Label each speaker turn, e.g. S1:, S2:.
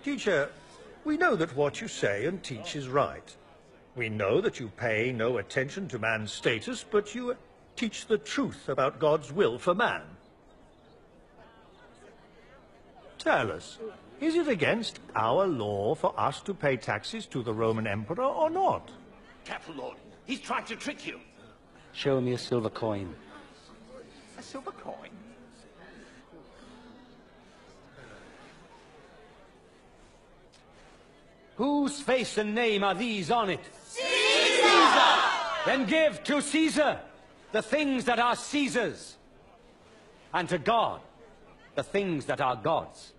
S1: Teacher, we know that what you say and teach is right. We know that you pay no attention to man's status, but you teach the truth about God's will for man. Tell us, is it against our law for us to pay taxes to the Roman Emperor or not?
S2: Careful, Lord. He's trying to trick you.
S3: Show me a silver coin.
S2: A silver coin?
S3: Whose face and name are these on it?
S4: Caesar!
S3: Then give to Caesar the things that are Caesar's, and to God the things that are God's.